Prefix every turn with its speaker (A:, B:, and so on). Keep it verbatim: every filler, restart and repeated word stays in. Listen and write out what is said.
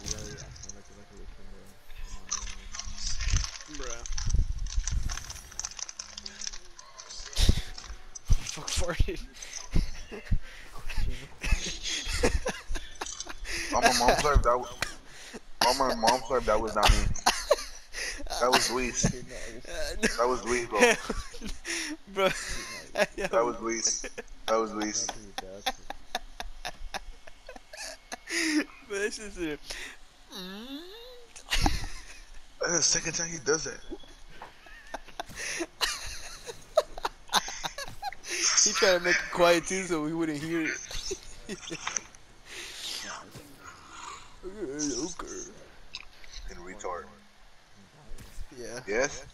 A: Bruh. Fuck farted.
B: On my mom's life, that was, on my mom's life, that was not me. That was Luis. That was Luis, bro.
A: Bro.
B: That was Luis. That was Luis.
A: But this is it.
B: That's the second time he does that.
A: He tried to make it quiet too so we wouldn't hear it. Okay.
B: In retard.
A: Yeah.
B: Yes?